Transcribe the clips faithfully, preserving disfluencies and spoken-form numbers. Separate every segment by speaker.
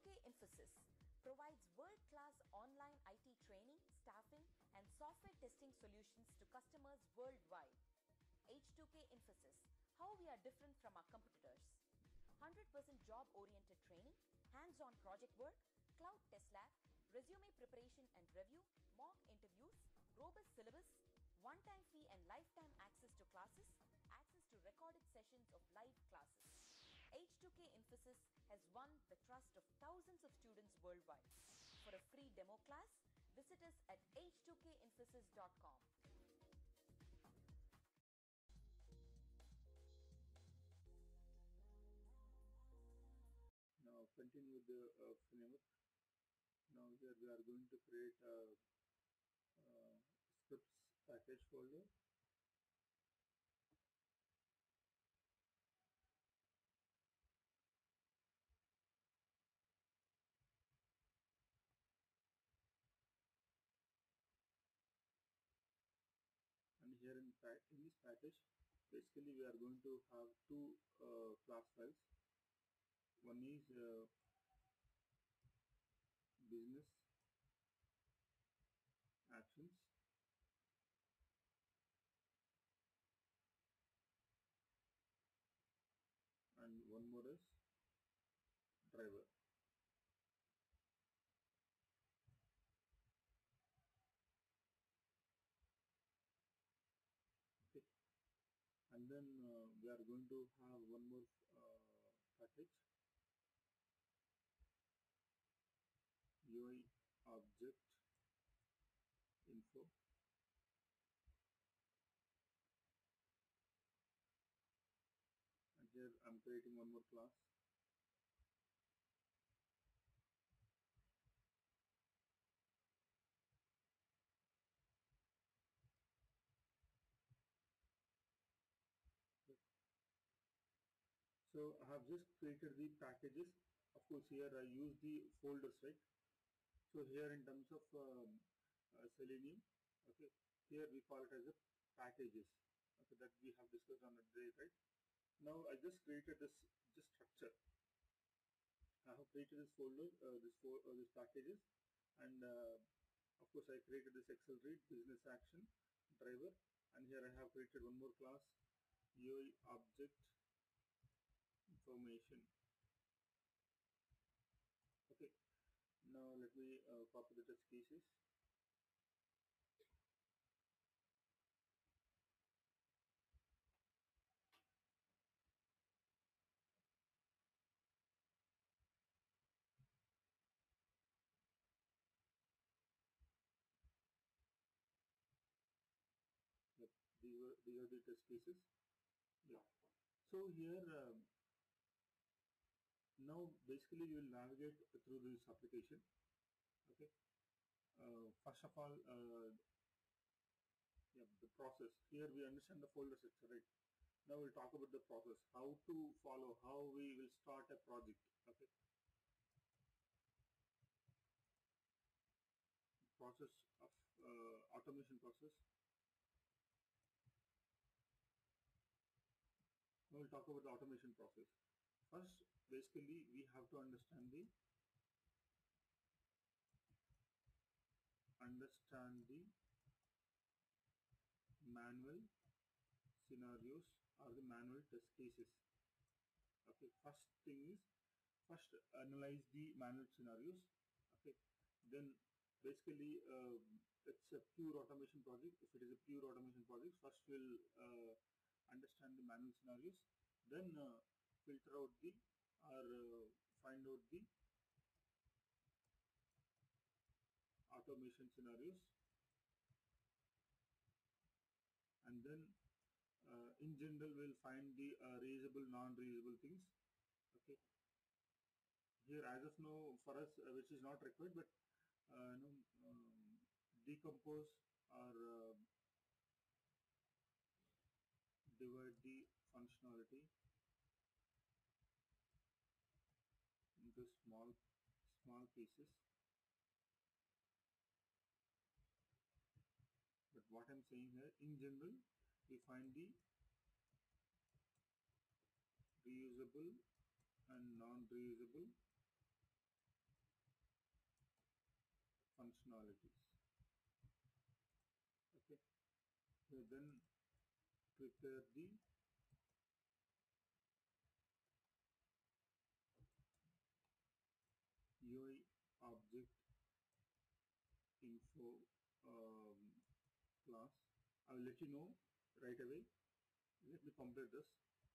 Speaker 1: K Infosys provides world-class online I T training, staffing, and software testing solutions to customers worldwide. H two K Infosys, how we are different from our competitors. one hundred percent job-oriented training, hands-on project work, cloud test lab, resume preparation and review, mock interviews, robust syllabus, one-time fee and lifetime access to classes, access to recorded sessions of live classes. H two K Infosys has won the trust of thousands of students worldwide. For a free demo class, visit us at h two k infosys dot com.
Speaker 2: Now continue with the uh, framework. Now here we are going to create a, a scripts package folder. And here in, in this package, basically we are going to have two uh, class files. One is uh, business actions, and one more is driver. Okay, and then uh, we are going to have one more uh, package, U I object info, and here I'm creating one more class. So I have just created the packages. Of course, here I use the folders, right? So here in terms of um, uh, Selenium, okay, here we call it as a packages. Okay, that we have discussed on the day, right? Now I just created this just structure. I have created this folder, uh, this for uh, this packages, and uh, of course I created this Excel read business action driver, and here I have created one more class, U I object information. Okay, now let me uh, copy the test cases. Yep, these are these are the test cases. Yeah. So here um, now basically you will navigate through this application. Okay. Uh, first of all, uh, yeah, the process. Here we understand the folder structure, right? Now we'll talk about the process, how to follow, how we will start a project. Okay. Process of uh, automation process. Now we'll talk about the automation process. First, basically, we have to understand the understand the manual scenarios or the manual test cases. Okay, first thing is first analyze the manual scenarios. Okay, then basically uh, it's a pure automation project. If it is a pure automation project, first we'll uh, understand the manual scenarios, then uh, filter out the or uh, find out the automation scenarios, and then uh, in general we'll find the uh, reusable, non-reusable things. Okay, here as of now for us uh, which is not required, but uh, you know, um, decompose or uh, divide the functionality into small small pieces. But what I'm saying here, in general, we find the reusable and non-reusable then prepare the U I object info um, class. I will let you know right away. Let me complete this.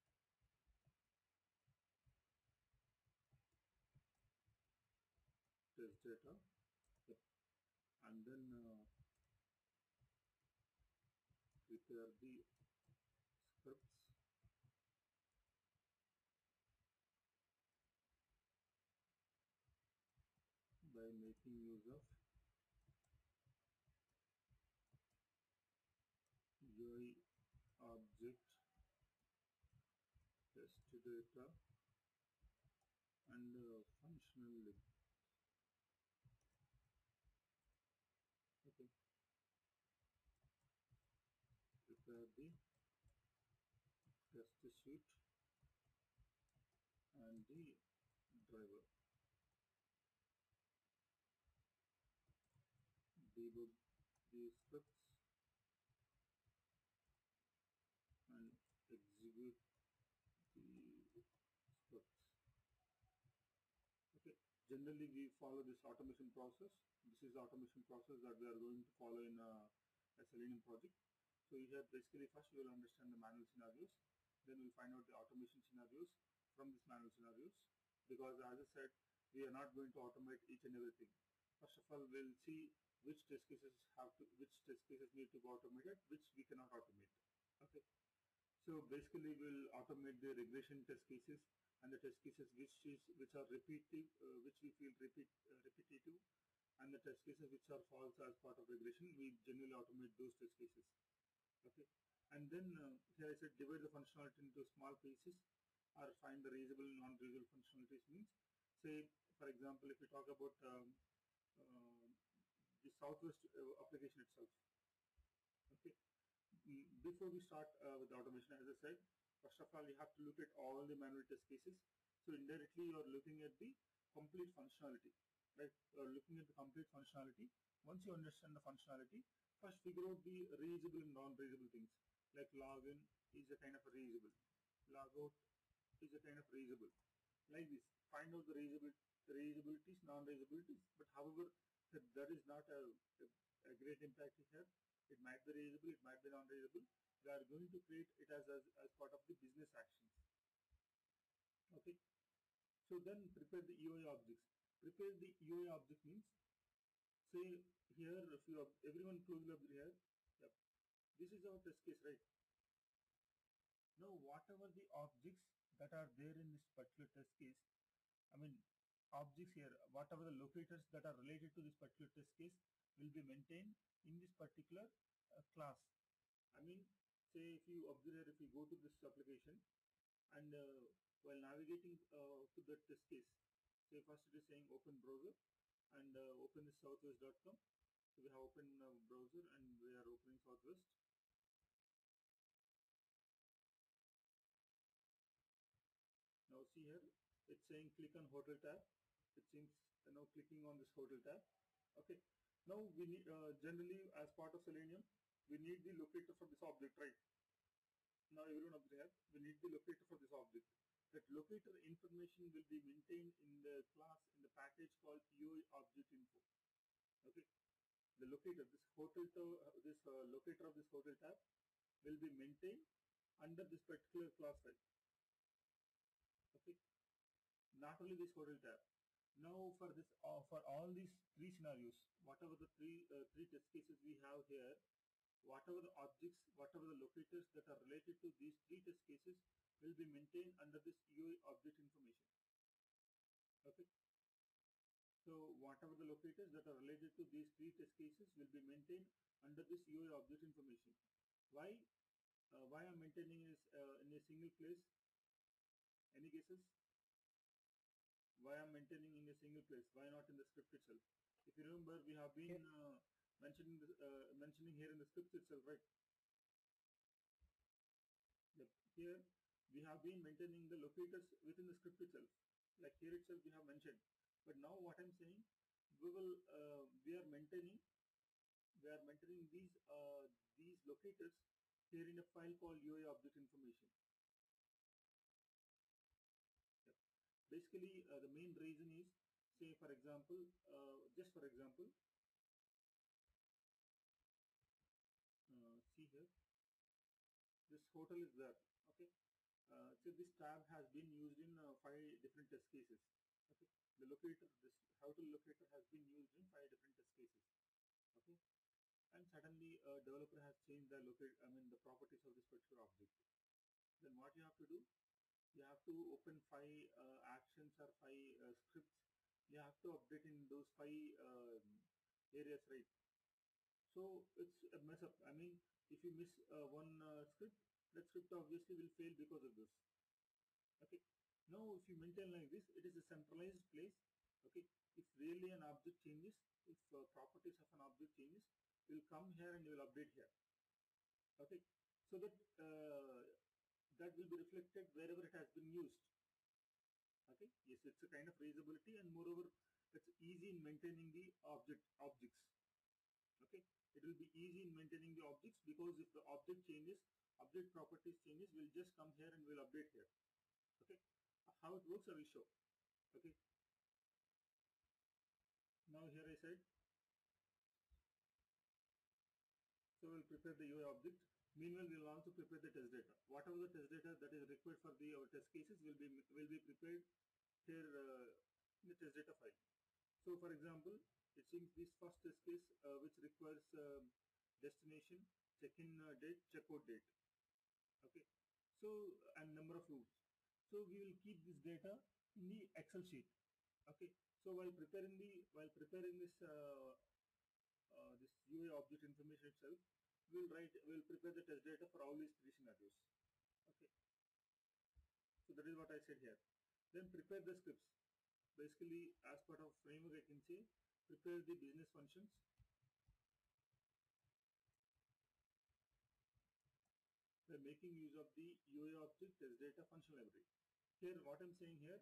Speaker 2: Test data. Yep. And then uh, prepare the scripts. By making use of U I object test data and uh, functional lib. Okay. Prepare the test suite and the driver. Debug the scripts and execute the scripts. Okay. Generally, we follow this automation process. This is the automation process that we are going to follow in a, a Selenium project. So here, basically, first you will understand the manual scenarios. Then we'll find out the automation scenarios from these manual scenarios. Because as I said, we are not going to automate each and everything. First of all, we'll see which test cases have to, which test cases need to be automated, which we cannot automate. Okay. So basically, we'll automate the regression test cases and the test cases which is which are repetitive, uh, which we feel repeat uh, repetitive, and the test cases which are false as part of regression. We generally automate those test cases. Okay. And then uh, here I said divide the functionality into small pieces, or find the reusable and non-reusable functionalities. Means, say for example, if we talk about um, uh, the Southwest uh, application itself. Okay. Mm, Before we start uh, with the automation, as I said, first of all, you have to look at all the manual test cases. So indirectly, you are looking at the complete functionality, right? You are looking at the complete functionality. Once you understand the functionality, first figure out the reusable and non-reusable things. Like login is a kind of a reusable, logout is a kind of reusable. Like this, find out the reusable, reusabilities, non-reusabilities. But however, that, that is not a, a, a great impact here. It might be reusable, it might be non-reusable. We are going to create it as, as, as part of the business actions. Okay. So then prepare the U I objects. Prepare the U I object means, say here, if you have everyone closely up here, yep, this is our test case, right? Now, whatever the objects that are there in this particular test case, I mean, objects here, whatever the locators that are related to this particular test case will be maintained in this particular uh, class. I mean, say if you observe, if you go to this application and uh, while navigating uh, to that test case, say first it is saying open browser and uh, open this southwest dot com. So we have open uh, browser and we are opening Southwest. Now see here, it's saying click on hotel tab. It seems you know clicking on this hotel tab. Okay. Now we need uh, generally as part of Selenium, we need the locator for this object, right? Now everyone observe, we need the locator for this object. That locator information will be maintained in the class in the package called U I object info. Okay. The locator, this hotel tab, uh, this uh, locator of this hotel tab will be maintained under this particular class file. Okay. Not only this hotel tab. Now for this, uh, for all these three scenarios, whatever the three uh, three test cases we have here, whatever the objects, whatever the locators that are related to these three test cases will be maintained under this U I object information. Okay. So whatever the locators that are related to these three test cases will be maintained under this U I object information. Why? Uh, why I'm maintaining is uh, in a single place? Any guesses? Why I'm maintaining in a single place? Why not in the script itself? If you remember, we have been uh, mentioning the, uh, mentioning here in the script itself, right? Yep. Here we have been maintaining the locators within the script itself. Like here itself we have mentioned. But now what I'm saying, we will uh, we are maintaining we are maintaining these uh, these locators here in a file called U I object information. Yep. Basically, uh, the main reason is, say for example, uh, just for example, uh, see here, this hotel is there. Okay, uh, so this tab has been used in uh, five different test cases. Okay, the locator, this hotel locator has been used in five different test cases. Okay, and suddenly a developer has changed the locate, I mean the properties of this particular object. Then what you have to do? You have to open five uh, actions or five uh, scripts. You have to update in those five uh, areas, right? So it's a mess up. I mean, if you miss uh, one uh, script, that script obviously will fail because of this. Okay. Now, if you maintain like this, it is a centralized place. Okay. If really an object changes, if uh, properties of an object changes, you will come here and you will update here. Okay. So that uh, that will be reflected wherever it has been used. Okay. Yes, it's a kind of reusability, and moreover, it's easy in maintaining the object objects. Okay, it will be easy in maintaining the objects, because if the object changes, object properties changes, we'll just come here and we'll update here. Okay, how it works I will show. Okay, now here I said, so we'll prepare the U I object. Meanwhile, we'll also prepare the test data. Whatever the test data that is required for the our test cases will be will be prepared here uh, in the test data file. So for example, it seems this first test case uh, which requires uh, destination, check-in uh, date, checkout date. Okay, so and number of rooms. So we will keep this data in the Excel sheet. Okay, so while preparing the while preparing this uh, uh, this U I object information itself, we will write we will prepare the test data for all these three scenarios. Okay, so that is what I said here. Then prepare the scripts. Basically, as part of framework, I can say prepare the business functions. By making use of the U I object test data function library. Here, what I'm saying here,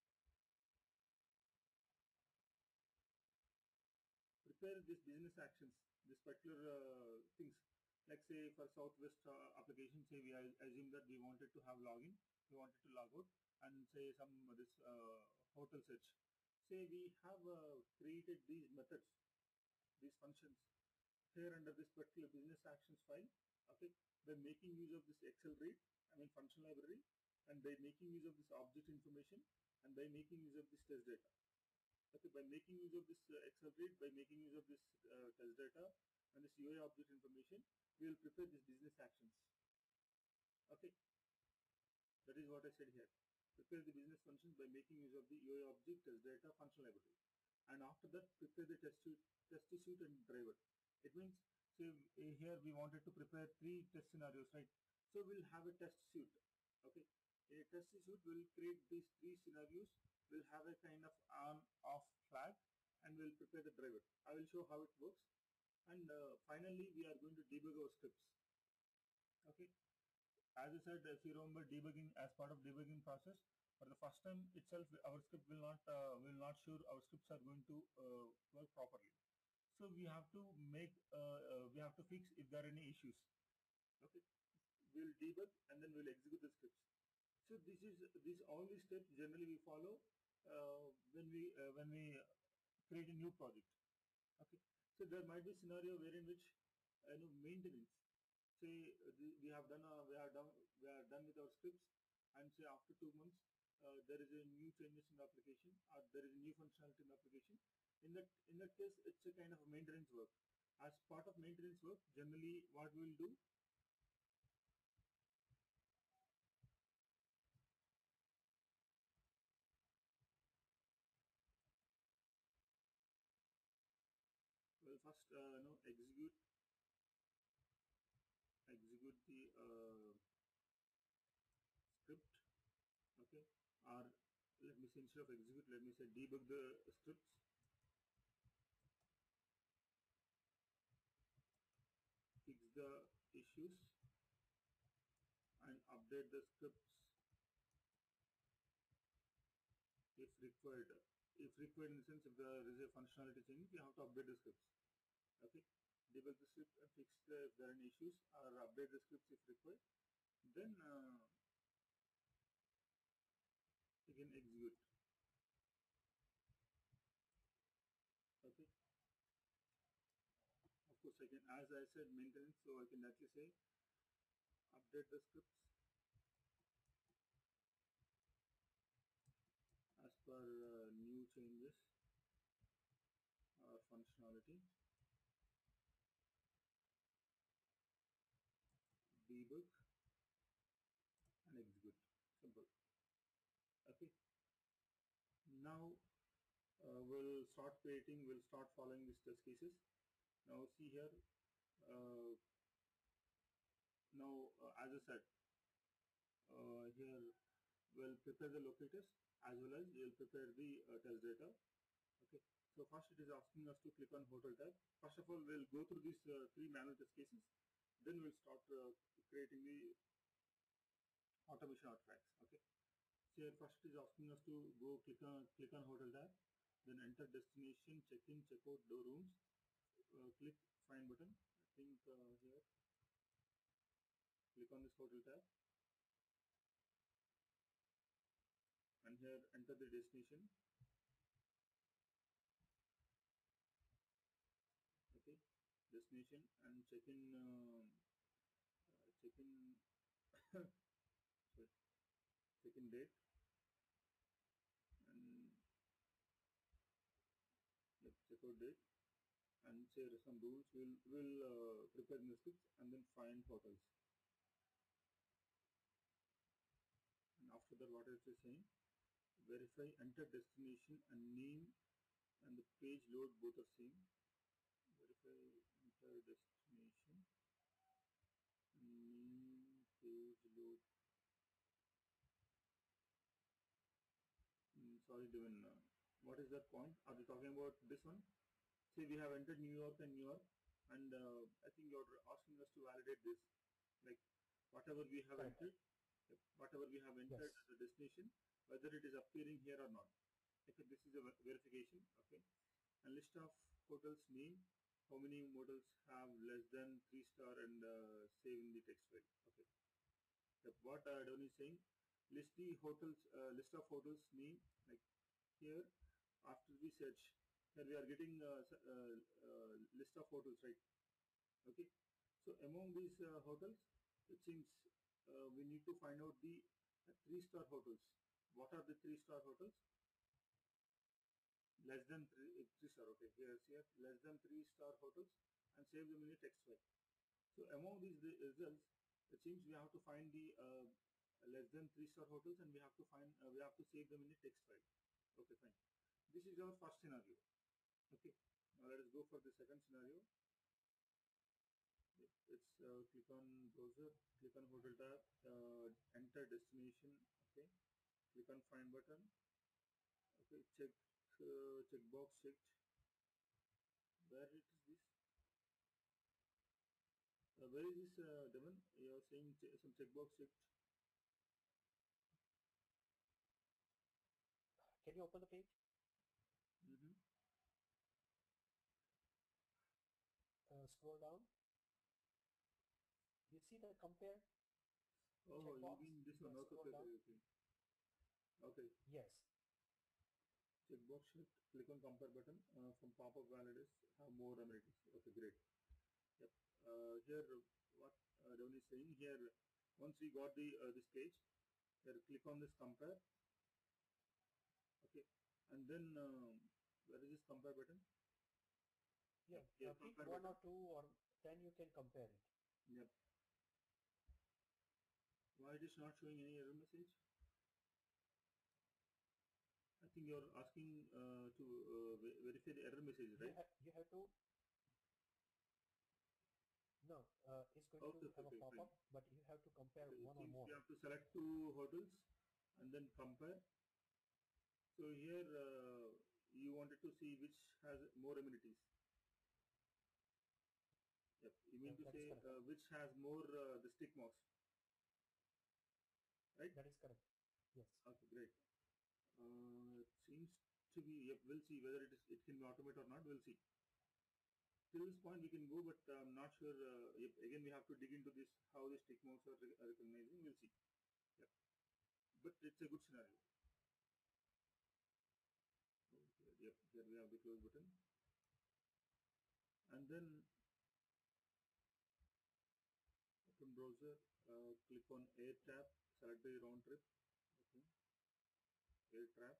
Speaker 2: prepare this business actions, this particular uh, things. Like say for Southwest uh, application, say we assume that we wanted to have login, we wanted to log out, and say some uh, this uh, hotel search. Say we have uh, created these methods, these functions here under this particular business actions file. Okay, by making use of this Excel read, I mean function library, and by making use of this object information, and by making use of this test data. Okay, by making use of this uh, Excel read, by making use of this uh, test data and this U I object information, we will prepare these business actions. Okay, that is what I said here. Prepare the business functions by making use of the U I object test data function library, and after that prepare the test suite, test suite and driver. It means, say here we wanted to prepare three test scenarios, right? So we'll have a test suite. Okay, in a test suite we'll create these three scenarios. We'll have a kind of on off flag, and we'll prepare the driver. I will show how it works, and uh, finally we are going to debug our scripts. Okay, as I said, if you remember, debugging, as part of debugging process, for the first time itself our script will not uh, will not sure our scripts are going to uh, work properly. So we have to make uh, uh, we have to fix if there are any issues. Okay, we'll debug and then we'll execute the scripts. So this is this all these steps generally we follow uh, when we uh, when we create a new project. Okay, so there might be a scenario wherein which uh, you know maintenance. Say uh, the, we have done uh, we are done we are done with our scripts, and say after two months uh, there is a new changes in the application, or there is a new functionality in the application. In that in that case, it's a kind of a maintenance work. As part of maintenance work, generally what we will do, we'll first uh, you know execute execute the uh, script. Okay, or let me say, instead of execute, let me say debug the scripts. Fix the issues and update the scripts if required. If required in the sense, if there is a functionality change, we have to update the scripts. Okay, debug the script and fix the, if there are any issues, or update the scripts if required. Then uh, you can execute. Okay. Of course, I can, as I said, maintenance, so I can actually say update the scripts as per uh, new changes or functionality. Debug and execute. Simple. Okay. Now uh, we'll start creating, we'll start following these test cases. Now see here, uh, now uh, as I said, uh, here we'll prepare the locators as well as we'll prepare the uh, test data. Okay, so first it is asking us to click on hotel tab. First of all, we'll go through these uh, three manual test cases, then we'll start uh, creating the automation artifacts. Okay, so here first it is asking us to go click on click on hotel tab, then enter destination, check-in, check-out, door rooms, uh, click find button. I think uh, here click on this hotel tab, and here enter the destination. Okay, destination and check-in uh, uh, check-in sorry, check-in date, and yep, check-out date, and share some rules. We'll will uh, prepare the scripts and then find hotels. And after that, what is it saying? Verify, enter destination and name, and the page load both are same. Verify, enter destination and name, page load. Mm, sorry, Devin. Uh, what is that point? Are they talking about this one? Say we have entered New York and New York, and uh, I think you're asking us to validate this, like whatever we have
Speaker 3: Correct.
Speaker 2: entered, whatever we have entered
Speaker 3: Yes.
Speaker 2: as a destination, whether it is appearing here or not. Okay, this is a ver- verification. Okay, and list of hotels name, how many hotels have less than three star, and uh, save in the text file. Okay, yep. What uh, Don is saying, list the hotels, uh, list of hotels name, like here after we search, here we are getting uh, s- uh, uh, list of hotels, right? Okay, so among these uh, hotels, it seems uh, we need to find out the uh, three star hotels. What are the three star hotels? Less than three, uh, three star. Okay, here, here less than three star hotels, and save them in a text file. So among these the results, it seems we have to find the uh, less than three star hotels, and we have to find uh, we have to save them in a text file. Okay, fine. This is our first scenario. Okay, now let us go for the second scenario. It's uh, click on browser, click on hotel tab, uh, enter destination. Okay, click on find button. Okay, check uh, checkbox checked. Where it is this? Uh, where is this, uh, Devon? You are saying ch some checkbox checked.
Speaker 3: Can you open the page?
Speaker 2: Mm-hmm.
Speaker 3: Uh, scroll down. You see the compare
Speaker 2: Oh, you
Speaker 3: checkbox?
Speaker 2: mean this one?
Speaker 3: Yeah,
Speaker 2: Okay,
Speaker 3: scroll
Speaker 2: okay,
Speaker 3: down.
Speaker 2: okay, okay. Okay,
Speaker 3: Yes.
Speaker 2: checkbox checked. Click on compare button. Uh, from pop-up validates have more amenities. Okay, great. Yep. Uh, here, what uh, Devon is saying here, once we got the uh, this page, here click on this compare. Okay, and then um, where is this compare button?
Speaker 3: Yeah.
Speaker 2: Yep, here
Speaker 3: Uh, pick
Speaker 2: compare
Speaker 3: one
Speaker 2: button.
Speaker 3: or two, or then you can compare it.
Speaker 2: Yep. Why it is not showing any error message? I think you're asking uh, to uh, ve- verify the error message,
Speaker 3: You
Speaker 2: right?
Speaker 3: have you have to. No, uh, it's going to
Speaker 2: Okay, okay,
Speaker 3: have a
Speaker 2: okay, fine.
Speaker 3: pop-up, but you have to compare
Speaker 2: Okay, it
Speaker 3: one or
Speaker 2: seems
Speaker 3: more.
Speaker 2: you have to select two hotels and then compare. So here uh, you wanted to see which has more amenities. Yep. You mean
Speaker 3: Uh,
Speaker 2: to
Speaker 3: that is
Speaker 2: say
Speaker 3: correct.
Speaker 2: uh, which has more uh, the stick marks, right?
Speaker 3: That is correct. Yes.
Speaker 2: Okay, great. Uh, it seems to be. Yep. We'll see whether it is it can be automated or not. We'll see. till this point we can go, but I'm not sure. Uh, if, again, we have to dig into this how the tick marks are re- recognizing. We'll see. Yeah, but it's a good scenario. Okay, yep, here we have the close button, and then open browser. Uh, click on Air tab. Select the round trip. Okay, Air tab.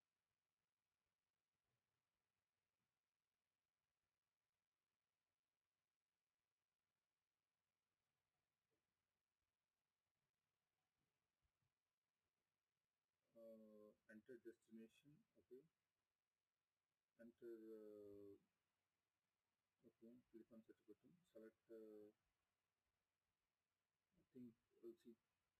Speaker 2: Uh, enter destination. Okay, enter. Uh, okay, click on set button. Select. Uh, I think we'll see.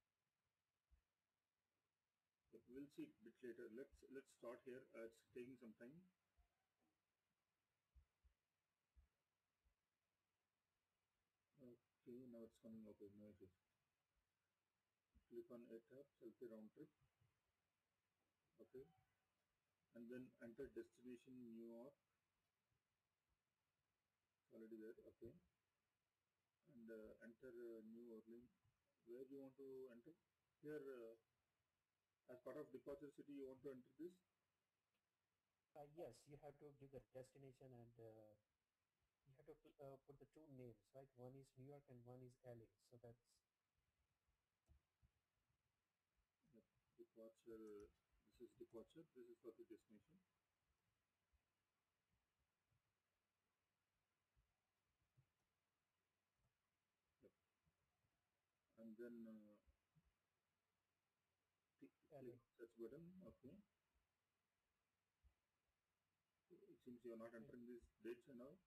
Speaker 2: Yep, we'll see it a bit later. Let's let's start here. Uh, it's taking some time. Okay, now it's coming. Okay, no issues. Click on Air tab. Select the round trip. Okay, and then enter destination New York. Already there. Okay, and uh, enter uh, New Orleans. Where do you want to enter? Here, uh, as part of departure city, you want to enter this.
Speaker 3: Uh, yes, you have to give the destination and uh, you have to pl- uh, put the two names, right? One is New York and one is L A. So that's
Speaker 2: Yep. Departure. This is departure. This is for the destination. Yep. And then uh, click,
Speaker 3: L A.
Speaker 2: click search button. Okay. It seems you are not entering these dates and all.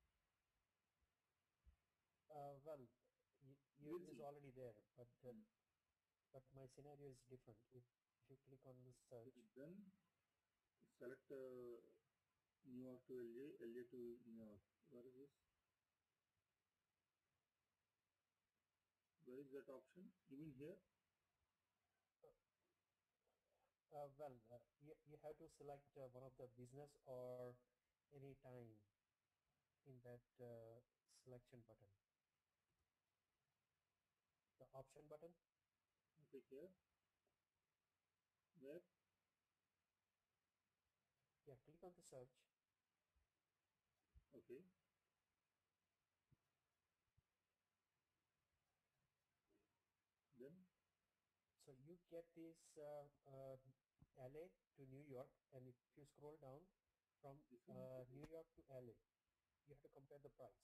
Speaker 3: Uh, well, y-
Speaker 2: We'll
Speaker 3: yours is
Speaker 2: see.
Speaker 3: already there, but uh,
Speaker 2: Hmm.
Speaker 3: but my scenario is different. If, if you click on the search,
Speaker 2: Okay, then select uh, New York to L A, L A to New York. Where is this? Where is that option? You mean here?
Speaker 3: uh, well, uh, you, you have to select uh, one of the business or any time in that uh, selection button. The option button.
Speaker 2: Okay, here. Where?
Speaker 3: Yeah, click on the search.
Speaker 2: Okay. Then
Speaker 3: So you get this uh, uh, L A to New York, and if you scroll down from
Speaker 2: this one.
Speaker 3: uh,
Speaker 2: Okay.
Speaker 3: New York to L A, you have to compare the price.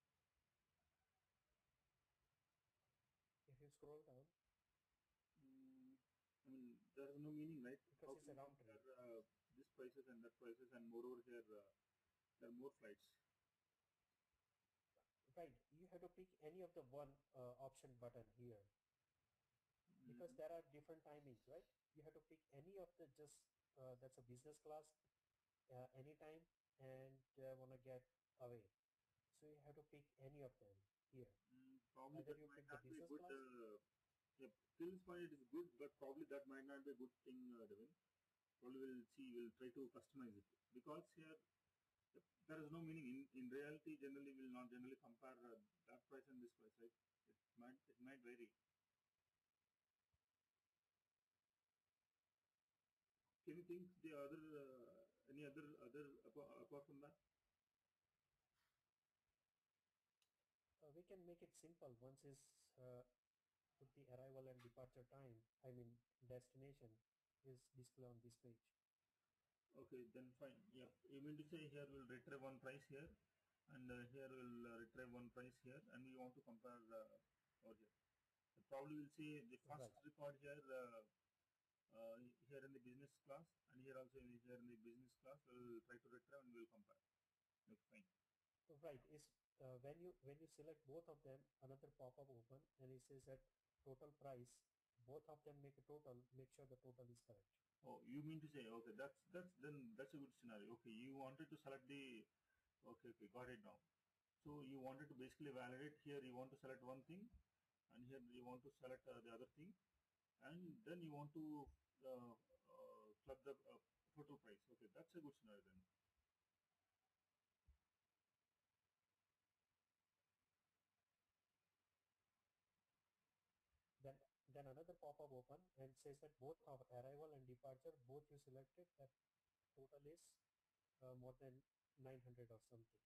Speaker 3: If you scroll down,
Speaker 2: Mm, I mean, there is no meaning, right?
Speaker 3: because
Speaker 2: How
Speaker 3: it's
Speaker 2: can
Speaker 3: a
Speaker 2: you
Speaker 3: round trip.
Speaker 2: compare uh, this prices and that prices, and moreover here uh, there are more flights.
Speaker 3: Right, you have to pick any of the one uh, option button here because
Speaker 2: Mm,
Speaker 3: there are different timings, right? You have to pick any of the just uh, that's a business class uh, anytime and uh, want to get away. So you have to pick any of them here.
Speaker 2: mm, probably
Speaker 3: Either
Speaker 2: that
Speaker 3: you
Speaker 2: might
Speaker 3: pick the
Speaker 2: not be a
Speaker 3: business
Speaker 2: good.
Speaker 3: class.
Speaker 2: Uh, yep, till this point it is good, but probably that might not be a good thing, uh, Devin. Probably we'll see. We'll try to customize it because here yep, there is no meaning. In in reality, generally we will not generally compare uh, that price and this price, right? It might it might vary. Can you think the other uh, any other other apart, apart from that?
Speaker 3: Uh, we can make it simple. Once is uh, put the arrival and departure time, I mean destination is displayed on this page.
Speaker 2: Okay, then fine. Yeah, you mean to say here we'll retrieve one price here, and uh, here we'll uh, retrieve one price here, and we want to compare uh, over here. So probably we'll see the first
Speaker 3: Right,
Speaker 2: record here, uh, uh, here in the business class, and here also in the, here in the business class. We'll try to retrieve and we'll compare. Okay, fine.
Speaker 3: right. Is uh, when you when you select both of them, another pop-up open and it says that total price. Both of them make a total. Make sure the total is correct.
Speaker 2: Oh, you mean to say okay? That's that's then that's a good scenario. Okay, you wanted to select the okay, okay, got it now. So you wanted to basically validate here. You want to select one thing, and here you want to select uh, the other thing, and then you want to uh, uh, plug the uh, total price. Okay, that's a good scenario then.
Speaker 3: pop open and says that both of arrival and departure, both you selected, that total is uh, more than nine hundred or something.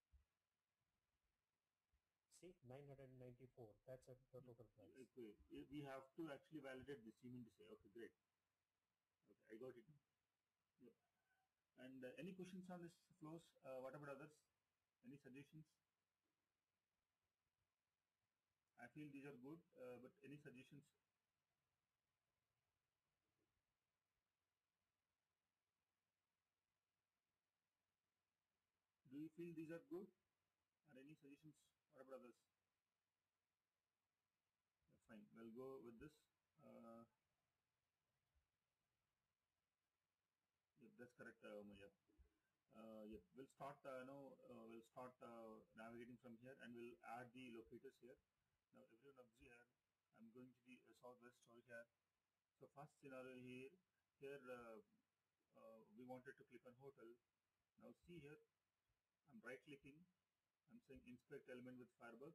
Speaker 3: See, nine hundred ninety-four, that's a, the total price.
Speaker 2: Okay, we have to actually validate this, you mean to say. Okay, great. Okay, I got it. Yep. And uh, any questions on this flows? Uh, what about others? Any suggestions? I feel these are good, uh, but any suggestions? Do you feel these are good? Or any suggestions? What about others? Yeah, fine, we'll go with this. Uh, yeah, that's correct, uh, Umayya. Uh, yeah, we'll start uh, now. Uh, we'll start uh, navigating from here, and we'll add the locators here. Now, everyone observe here. I'm going to the uh, southwest over here. So first scenario here. Here uh, uh, we wanted to click on hotel. Now see here. I'm right clicking. I'm saying inspect element with Firebug.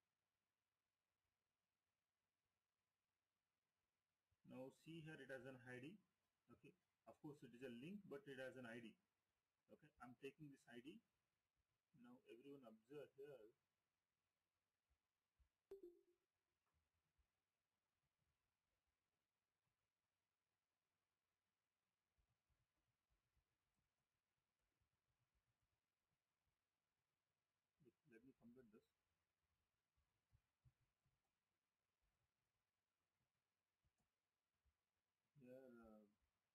Speaker 2: Now see here it has an I D. Okay. Of course it is a link, but it has an I D. Okay. I'm taking this I D. Now everyone observe here. Let me complete this. Here uh,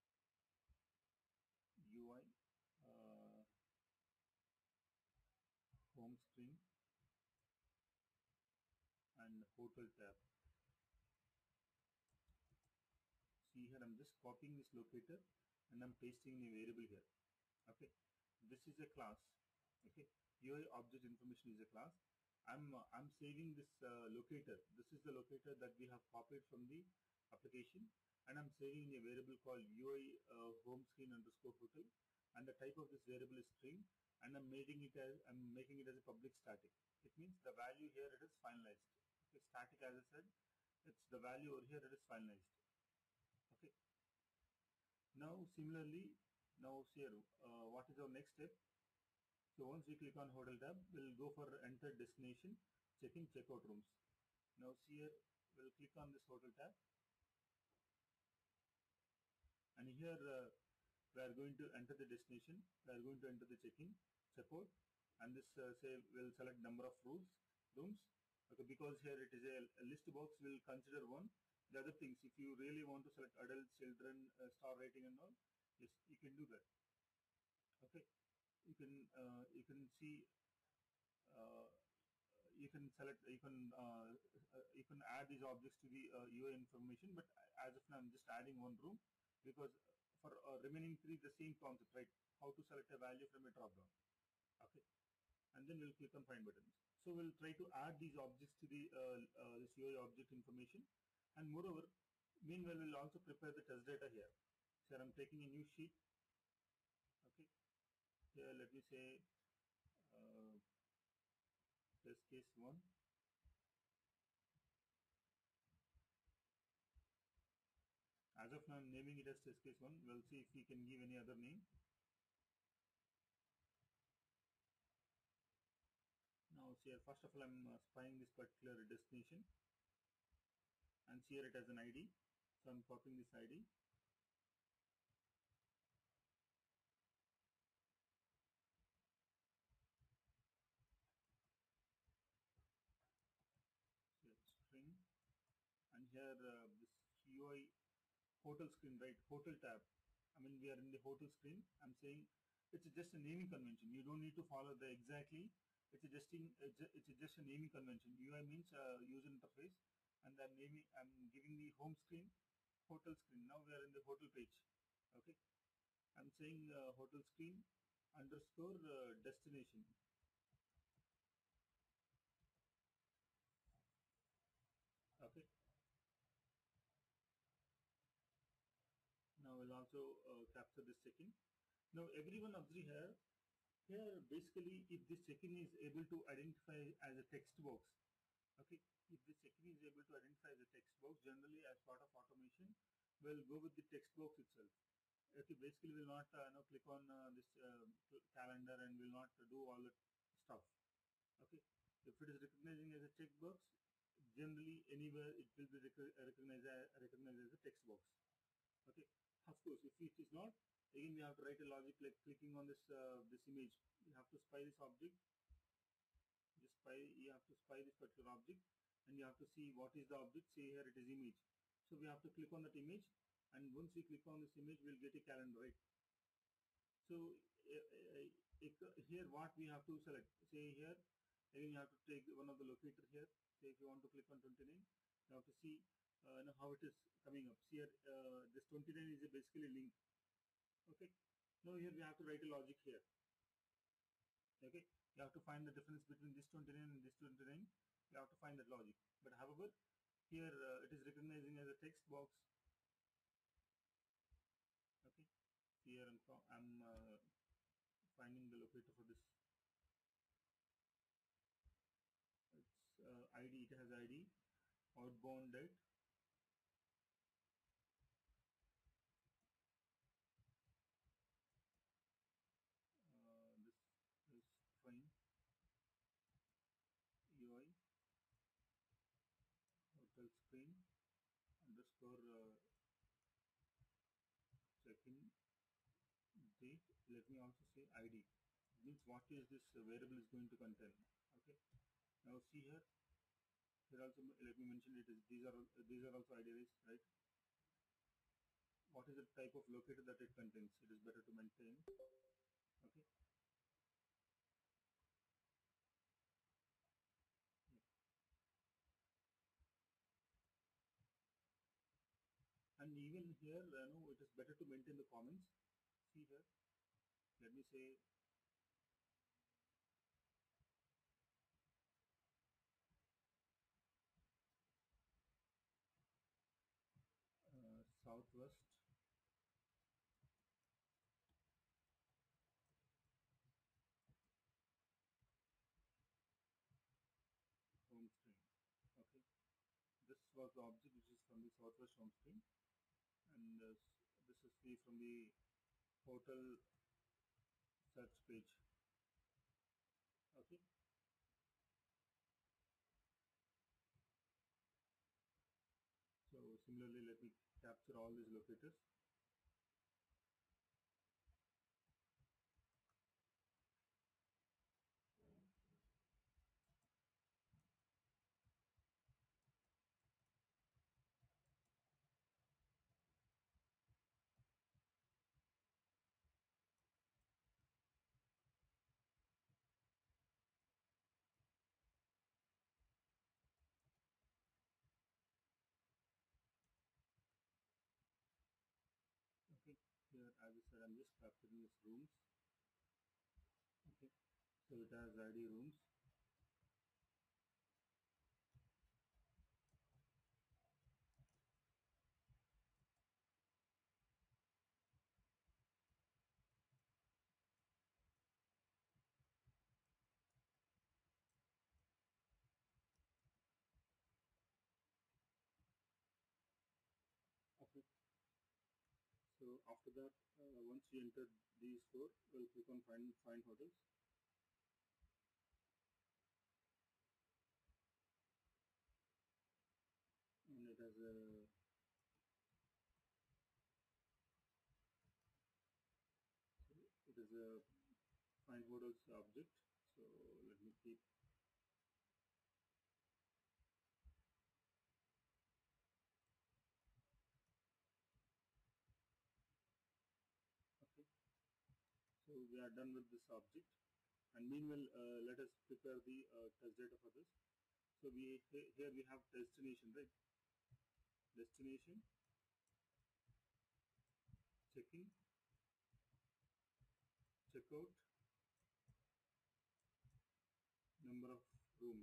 Speaker 2: U I, uh, home screen, and hotel tab. See here, I'm just copying this locator and I'm pasting in a variable here. Okay, this is a class. Okay, U I object information is a class. I'm uh, I'm saving this uh, locator. This is the locator that we have copied from the application, and I'm saving in a variable called U I uh, home screen underscore hotel, and the type of this variable is string, and I'm making it as I'm making it as a public static. It means the value here it is finalized. Okay, static as I said, it's the value over here it is finalized. Okay. Now similarly, now here uh, what is our next step? So once we click on hotel tab, we'll go for enter destination, check-in, checkout rooms. Now see here, we'll click on this hotel tab, and here uh, we are going to enter the destination. We are going to enter the check-in, checkout, and this uh, say we'll select number of rooms. Rooms. Okay, because here it is a, a list box. We'll consider one. The other things, if you really want to select adults, children, uh, star rating, and all, yes, you can do that. Okay, you can uh, you can see. Uh, you can select you can uh, uh, you can add these objects to the uh, U I information, but as of now I'm just adding one room because for uh, remaining three the same concept, right? How to select a value from a drop down. Okay, and then we'll click on find button. So we'll try to add these objects to the uh, uh, this U I object information, and moreover meanwhile we'll also prepare the test data here. So I'm taking a new sheet. Okay, here let me say uh, test case one. As of now, I'm naming it as test case one. We'll see if we can give any other name. Now, see here, first of all, I'm uh, spying this particular destination, and here it has an I D. So I'm copying this I D. So string, and here uh, this U I hotel screen, right? Hotel tab. I mean, we are in the hotel screen. I'm saying it's just a naming convention. You don't need to follow the exactly. It's a just in, it's a, it's a just a naming convention. U I means uh, user interface, and I'm naming. I'm giving the home screen, hotel screen. Now we are in the hotel page. Okay, I'm saying uh, hotel screen underscore uh, destination. Okay. Now we'll also uh, capture this check-in. Now everyone observe here. Here basically, if this check-in is able to identify as a text box, Okay, if the checking is able to identify the text box, generally as part of automation, we'll go with the text box itself. Okay, basically we'll not uh, you know, click on uh, this uh, calendar and will not uh, do all the stuff. Okay, if it is recognizing as a checkbox, generally anywhere it will be rec recognized, as, recognized as a text box. Okay, of course, if it is not, again we have to write a logic like clicking on this uh, this image. You have to spy this object. Just spy. You have to spy this particular object, and you have to see what is the object. Say here it is image. So we have to click on that image, and once we click on this image, we'll get a calendar, right? So uh, uh, here what we have to select. Say here, again you have to take one of the locator here. Say if you want to click on twenty-nine, you have to see uh, know how it is coming up. See here, uh, this twenty-nine is a basically link. Okay. Now here we have to write a logic here. Okay. You have to find the difference between this twenty-nine and this twenty-nine. You have to find that logic. But however, here uh, it is recognizing as a text box. Okay. Here I'm, I'm uh, finding the locator for this. It's uh, I D. It has I D. Outbound date. Uh, this is train. U I. Hotel screen. Underscore uh, check-in date. Let me also say I D. It means what is this uh, variable is going to contain. Okay. Now see here. Here also let me mention it is these are uh, these are also I D arrays, right? What is the type of locator that it contains? It is better to maintain. Okay. Yeah. And even here, uh, no, it is better to maintain the comments. See here. Let me say uh, Southwest home screen. Okay. This was the object which is from the Southwest home screen, and uh, this is the from the hotel search page. Okay. So similarly, let me capture all these locators. Okay. Here, as I said, I'm just capturing these rooms. Okay. So it has I D rooms. Okay. So after that, uh, once you enter these four, we'll click on find find hotels. And it has a it is a find hotels object. So let me keep. Okay. So we are done with this object. And meanwhile, uh, let us prepare the uh, test data for this. So we here we have destination, right? Destination, check-in, checkout, number of rooms.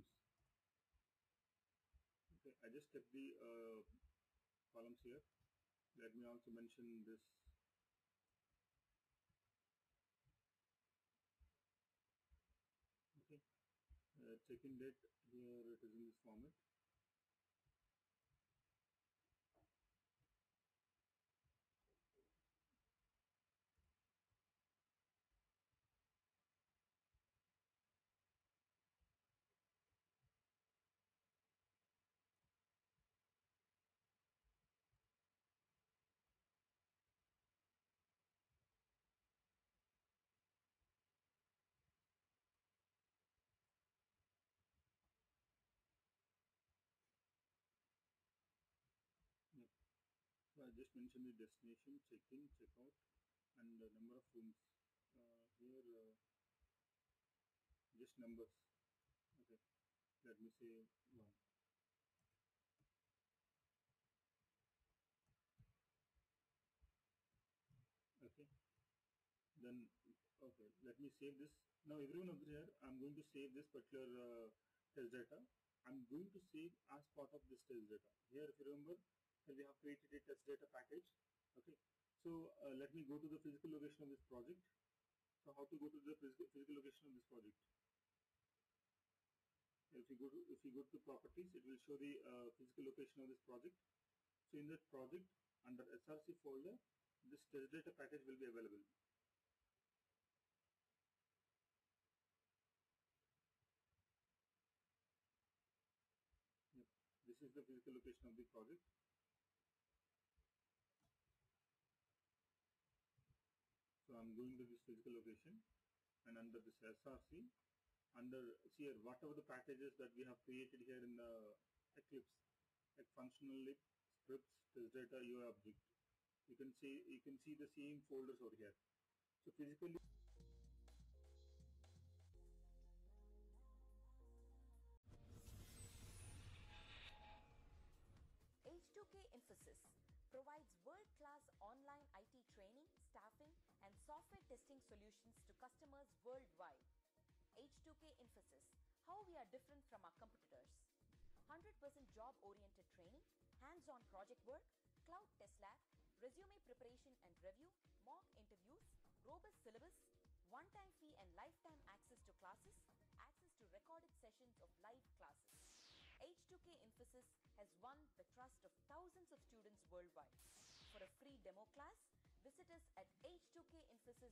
Speaker 2: Okay, I just kept the uh, columns here. Let me also mention this. Okay, uh, check-in date, here it is in this format. Yep. So I just mentioned the destination, check-in, check-out, and the number of rooms. Uh, here, uh, just numbers. Okay, let me say one. Okay, then okay, let me save this. Now everyone over here, I'm going to save this particular uh, test data. I'm going to save as part of this test data. Here, if you remember, here we have created a test data package. Okay, so uh, let me go to the physical location of this project. So how to go to the physical, physical location of this project? If you go to if you go to properties, it will show the uh, physical location of this project. So in that project, under S R C folder, this test data package will be available. Yep. This is the physical location of the project. So I'm going to this physical location, and under this S R C, under here whatever the packages that we have created here in the Eclipse, like functional lib, scripts, test data, U I object, you can see you can see the same folders over here. So physically.
Speaker 1: H two K Infosys provides world-class online I T training, staffing, and software testing solutions to customers worldwide. H two K Infosys, how we are different from our competitors. one hundred percent job-oriented training, hands-on project work, cloud test lab, resume preparation and review, mock interviews, robust syllabus, one-time fee and lifetime access to classes, access to recorded sessions of live classes. H two K Infosys has won the trust of thousands of students worldwide. For a free demo class, visit us at h two k infosys